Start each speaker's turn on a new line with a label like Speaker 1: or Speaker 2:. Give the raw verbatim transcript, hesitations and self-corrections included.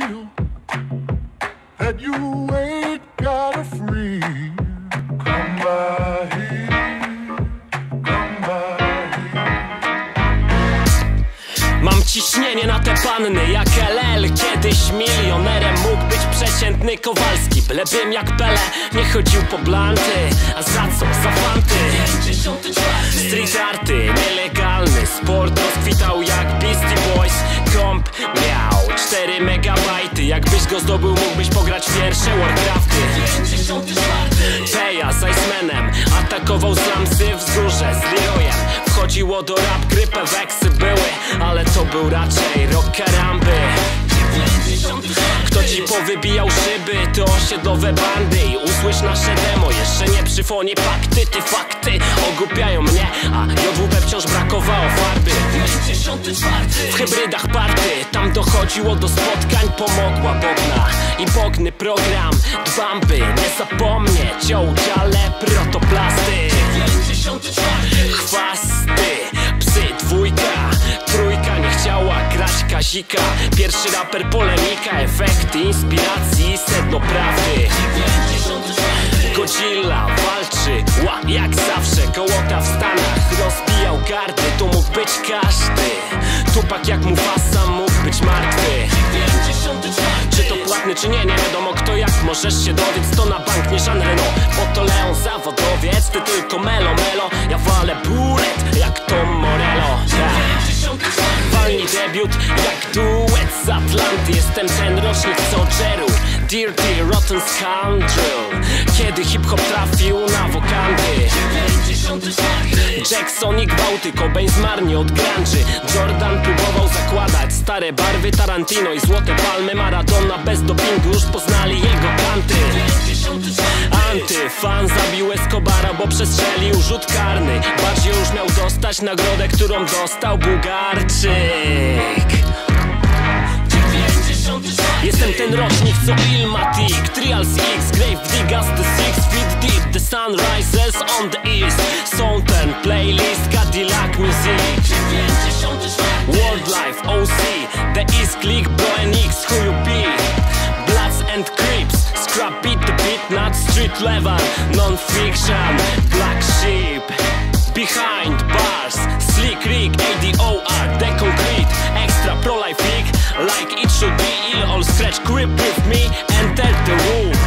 Speaker 1: feel that you ain't gotta free. Come by here, come by here.
Speaker 2: Mam ciśnienie na te panny jak L L. Kiedyś milionerem mógł być przeciętny Kowalski. Bylebym jak Pele nie chodził po blanty. A za co? Za fanty. Street arty, nielegalny sport rozkwitał jak Beastie Boys. Komp miał cztery megabajty. Jakbyś go zdobył, mógłbyś pograć pierwsze Warcrafty. Peja z Icemanem atakował slumsy wzgórze z Leroyem. Wchodziło do rap, gry peweksy były, ale to był raczej rock karamby. Kto ci powybijał szyby, to osiedlowe bandy. I usłysz nasze demo, jeszcze nie przy fonie pakty. Ty fakty ogłupiają mnie, a J W P wciąż brakowało farby. W hybrydach party, tam dochodziło do spotkań. Pomogła Bogna i Bogny program. Dbam by nie zapomnieć o udziale protoplasty. Chwasty, psy dwójka, trójka nie chciała grać Kazika. Pierwszy raper polemika, efekty inspiracji, sedno prawdy. Godzilla walczy, ła, jak zawsze. Gołota w Stanach rozbijał gardy. Tu mógł być każdy. Tupak jak Mufasa mógł być martwy. Czy to płatny czy nie, nie wiadomo kto jak. Możesz się dowiedzieć, to na bank nie Jean Reno. Bo to Leon zawodowiec, ty tylko melo melo. Ja walę bullet jak Tom Morello. Walni debiut jak duet z Atlanty. Jestem ten rocznik co Jeru, Dirty Rotten Scoundrel. Kiedy hip-hop trafił na wokandy. Jackson i gwałty, Cobain zmarnie od grunge'y. Jordan próbował zakładać stare barwy. Tarantino i złote palmy. Maradona bez dopingu, już poznali jego kanty. Antyfan zabił Escobara, bo przestrzelił rzut karny. Bardziej już miał dostać nagrodę, którą dostał Bułgarczyk. Jestem ten rocznik co Illmatic, Trials X, Grave Diggers, The Six Feet Deep, The Sun Rises on the East. Są ten playlist Cadillac Music. World Life, O C, The East Click, Bro N X, Who You Be, Bloods and Crips, Scrap Beat the Beat, not street level, non-fiction, Black Sheep, Behind Bars, Slick Rick, A D O R, The Concrete, Extra Pro-Life League, like it should be. Ill all scratch grip with me, enter the room.